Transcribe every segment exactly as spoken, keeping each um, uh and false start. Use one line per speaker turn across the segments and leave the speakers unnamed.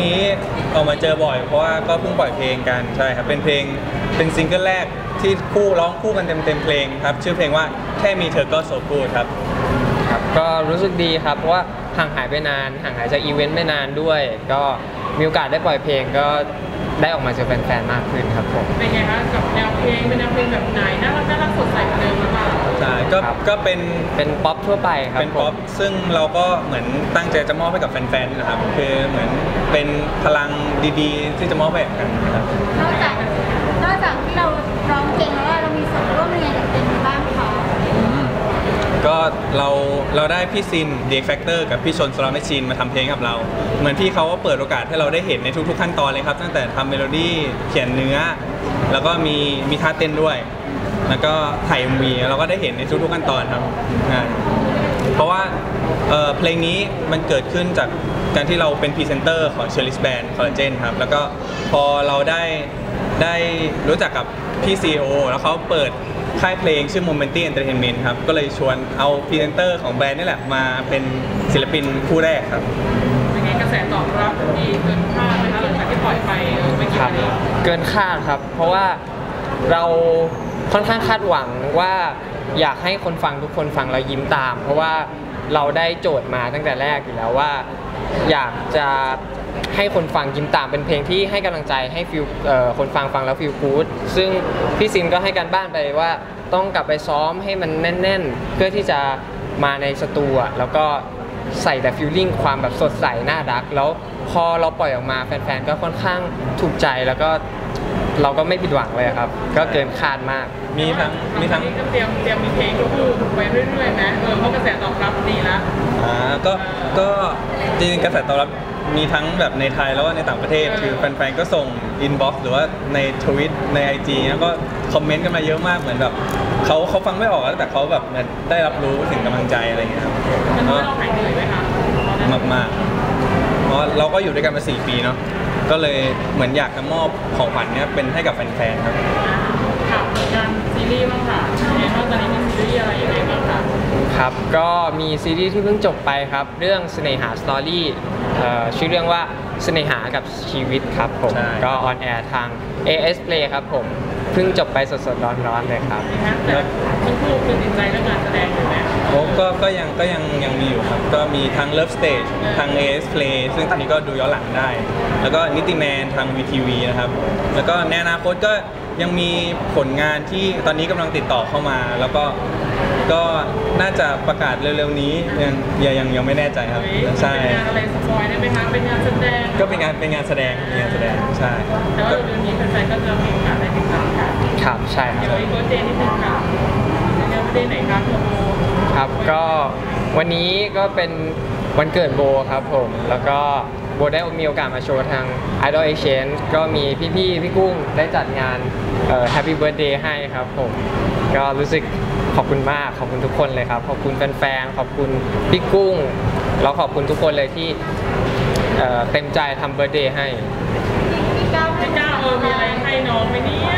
นี้ออกมาเจอบ่อยเพราะว่าก็เพิ่งปล่อยเพลงกันใช่ครับเป็นเพลงเป็นซิงเกิลแรกที่คู่ร้องคู่กันเต็มเต็มเพลงครับชื่อเพลงว่าแค่มีเธอก็โซกูดครับ
ครับก็รู้สึกดีครับเพราะว่าห่างหายไปนานห่างหายจากอีเวนต์ไม่นานด้วยก็มีโอกาสได้ปล่อยเพลงก็ได้ออกมาเจอแฟนๆมากขึ้นครับผม
เป็นไงคะกับแนวเพลงเป็นแนวเพลงแบบไหนน่ารักน่ารักสดใสกว่าเดิมหรือเปล่า
ใช่ก็ก็เป็น
เป็นป๊อปทั่วไปครับ
เป็นป๊อปซึ่งเราก็เหมือนตั้งใจจะมอบให้กับแฟนๆนะครับคือเหมือนเป็นพลังดีๆที่จะมอบให้กันครับ
นอกจากนอกจากที่เราร้องเก่งแล้วเรามีส่วนร่วมยังไงกับเพลงนี้บ้างคะ
ก็เราเราได้พี่ซิน The Factor กับพี่ชนสลอมแมชชีนมาทำเพลงกับเราเหมือนพี่เขาก็เปิดโอกาสให้เราได้เห็นในทุกๆขั้นตอนเลยครับตั้งแต่ทำเมโลดี้เขียนเนื้อแล้วก็มีมีท่าเต้นด้วยแล้วก็ถ่าย เอ็ม วี เราก็ได้เห็นในทุกๆขั้นตอนครับเพราะว่าเอ่อเพลงนี้มันเกิดขึ้นจากการที่เราเป็นพรีเซนเตอร์ของเชอร์ลิสแบนด์คอลลาเจนครับแล้วก็พอเราได้ได้รู้จักกับพี่ ซี อี โอ แล้วเขาเปิดค่ายเพลงชื่อ Momenty Entertainment ครับก็เลยชวนเอาพรีเซนเตอร์ของแบรนด์นี่แหละมาเป็นศิลปินคู่แรกครับ
เป็นไงกระแสตอบรับดีเกินคาดไหมคะหลังจากที่ปล่อยไปไม่กี่วันนี้
เกินคาดครับเพราะว่าเราค่อนข้างคาดหวังว่าอยากให้คนฟังทุกคนฟังแล้วยิ้มตามเพราะว่าเราได้โจทย์มาตั้งแต่แรกอยู่แล้วว่าอยากจะให้คนฟังยิ้มตามเป็นเพลงที่ให้กำลังใจให้ฟิลคนฟังฟังแล้วฟิลกู๊ดซึ่งพี่ซินก็ให้การบ้านไปว่าต้องกลับไปซ้อมให้มันแน่นๆเพื่อที่จะมาในสตูอ่ะแล้วก็ใส่แต่ฟิลลิ่งความแบบสดใสน่ารักแล้วพอเราปล่อยออกมาแฟนๆก็ค่อนข้างถูกใจแล้วก็เราก็ไม่ผิดหวังเลยครับก็เกินคาดมาก
มีทั้งมีทั้ง
เตรียมเตรียมมีเพลงคู่ไปเรื่อยๆไหมเออเพราะกระแสตอบรับดีแล้ว
อ่าก็ก็จริงๆกระแสตอบรับมีทั้งแบบในไทยแล้วก็ในต่างประเทศคือแฟนๆก็ส่งอินบ็อกซ์หรือว่าในทวิตใน ไอ จี แล้วก็คอมเมนต์กันมาเยอะมากเหมือนแบบเขาเขาฟังไม่ออกแต่เขาแบบได้รับรู้ถึงกำลังใจอะไรอย่างเงี้ยครับ
มันทำให้เราหายเหนื่อยไหมคะ
มากมากเพราะเราก็อยู่ด้วยกันมาสี่ปีเนาะก็เลยเหมือนอยากจะมอบของขวัญเนี้ยเป็นให้กับแฟนๆครับ
ค่ะงานซีรีส์บ้างค่ะเห็นว่าตอนนี้มีซีรีส์อะไรยังไงบ้างคะ
ครับก็มีซีรีส์ที่เพิ่งจบไปครับเรื่องเสน่หาสตอรี่ชื่อเรื่องว่าเสน่หากับชีวิตครับผมก็ออนแอร์ทาง เอ เอส Play ครับผมเพิ่งจบไปสดๆร้อนๆเลยครับ
แต่ทั้งคู่คือติดใจเรื่องงานแสดงอยู่ไหม
โอ้ก็ก็ยังก็ยังยังมีอยู่ครับก็มีทั้ง Love Stage ทาง เอ เอส Play ซึ่งตอนนี้ก็ดูย้อนหลังได้แล้วก็นิติแมนทาง วี ที วี นะครับแล้วก็ในอนาคตก็ยังมีผลงานที่ตอนนี้กำลังติดต่อเข้ามาแล้วก็ก็น่าจะประกาศเร็วๆนี้ยังยังยังไม่แน่ใจครับ
ใช่เป็นงานอะไรสปอยได้ไหมคะเป็นงานแสดง
ก็เป็นงานเป็นงานแสดงเป็นงานแสดงใช่
แต่ว่าเรื่องนี้แฟนๆก็จะมีโอกาสได้ติดตามกัน
ครับใช่ครับ
เดี๋ยวอีกโปรเจกต์นิดนึงค่ะในประเด็นไหนครับโบ
ครับก็วันนี้ก็เป็นวันเกิดโบครับผมแล้วก็โบได้มีโอกาสมาโชว์ทาง Idol Exchange ก็มีพี่ๆพี่กุ้งได้จัดงาน Happy Birthday ให้ครับผมก็รู้สึกขอบคุณมากขอบคุณทุกคนเลยครับขอบคุณแฟนๆขอบคุณพี่กุ้งแล้วขอบคุณทุกคนเลยที่เต็มใจทำเบิร์ธเดย์ให้
พี่ก้าวพี่ก้าวเออมีอะไรให้น้องไหมเนี่ย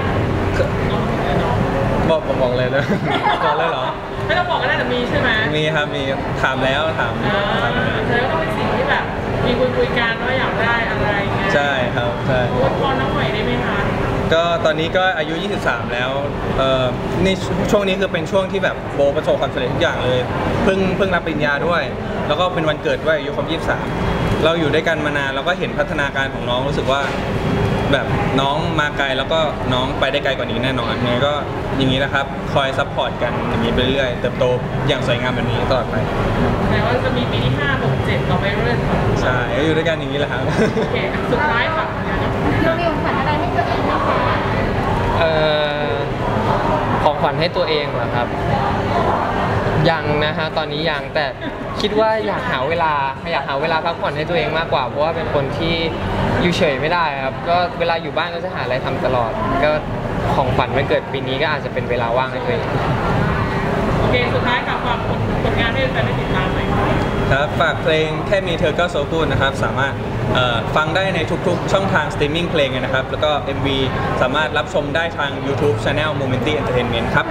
บอกบอกเลยนะบอกเลยเหรอ
ไม่ต้องบอกก็ได้แต่มีใช่ไหม
มีครับมีถามแล้วถาม
แล้วก็เป็นสิ่งที่แบบมีคุยคุยกันว่าอยากได้อะไรเงี้ย
ใช่ครับใช่
อวยพรน้องหน่อยได้ไหมคะ
ก็ตอนนี้ก็อายุยี่สิบสามแล้วเอ่อนี่ช่วงนี้คือเป็นช่วงที่แบบโบประสบความสำเร็จทุกอย่างเลยเพิ่งเพิ่งรับปริญญาด้วยแล้วก็เป็นวันเกิดด้วยอายุครบยี่สิบสามเราอยู่ด้วยกันมานานเราก็เห็นพัฒนาการของน้องรู้สึกว่าแบบน้องมาไกลแล้วก็น้องไปได้ไกลกว่านี้แน่นอนยังไงก็อย่างนี้นะครับคอยซัพพอร์ตกันอย่างนี้ไปเรื่อยเติบโตอย่างสวยงามแบบนี้ตลอดไป
แต่ว่าจะมีปีที่ห้าหกเจ็ดต่อไปเรื่อย
ใช่อยู่ด้วยกันอย่างนี้แหละครับ
โอเคสุดท้ายค่ะ
เรามีของขวัญอะไรให้ตัวเองไหมคะ
เอ่อของขวัญให้ตัวเองเหรอครับยังนะฮะตอนนี้ยังแต่คิดว่าอยากหาเวลาอยากหาเวลาพักผ่อนให้ตัวเองมากกว่าเพราะว่าเป็นคนที่อยู่เฉยไม่ได้ครับก็เวลาอยู่บ้านก็จะหาอะไรทำตลอดก็ของขวัญวันเกิดปีนี้ก็อาจจะเป็นเวลาว่างให้ตัวเอง
โอเคสุดท้ายกับฝากผลงานให้แฟนได้ติดตามหน่อย
ครับฝากเพลงแค่มีเธอก็โซกูดนะครับสามารถฟังได้ในทุกๆช่องทางสตรีมมิ่งเพลงนะครับแล้วก็ เอ็ม วี สามารถรับชมได้ทาง YouTube Channel Momenty Entertainment ครับ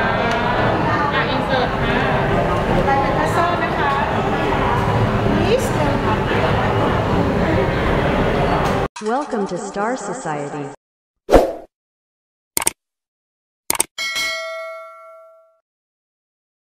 อินเสิร์ตค่ะไปเป็นพัซเซิลนะคะ
Welcome to Star Society.